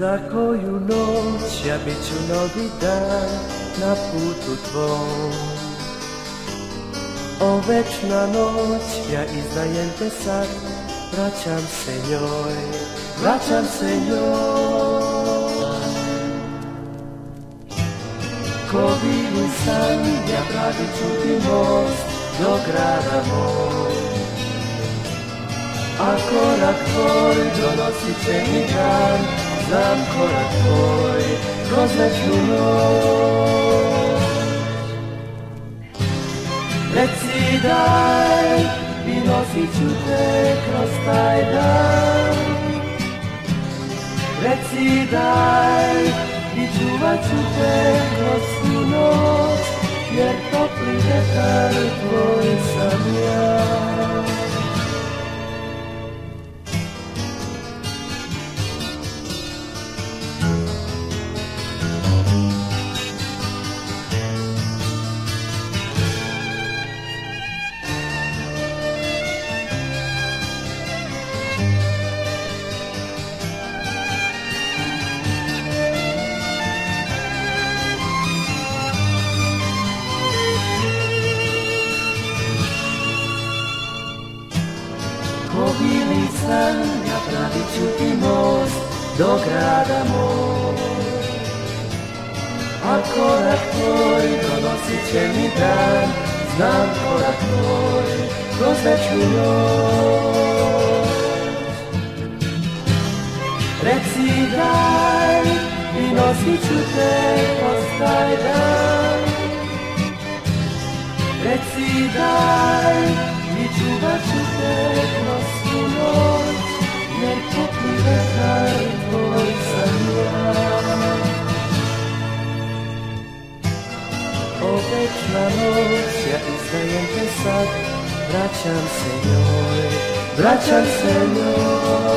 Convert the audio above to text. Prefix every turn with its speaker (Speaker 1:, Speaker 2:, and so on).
Speaker 1: Za koju noć ja bit ću novi dan na putu tvom. O večna noć, ja izdajem te sad, vraćam se njoj, vraćam se njoj. Ko bili san, ja pravit ću ti most do grada moj. A korak tvoj donosit će mi dan, znam korak tvoj kroz večnu noć. Reci daj, i nosit ću te kroz taj dan. Reci daj, i čuvat ću te kroz tu noć, jer topli vetar tvoj sam ja. Ko bili san, ja pravit ću ti most do grada moj. A korak tvoj donosit će mi dan, znam korak tvoj kroz večnu noć. Reci daj, i nosit ću te kroz taj dan. Reci daj, i čuvat ću te kroz tu noć, jer topli vetar tvoj sam ja. O večna noć, ja izdajem te sad, vraćam se njoj, vraćam se njoj.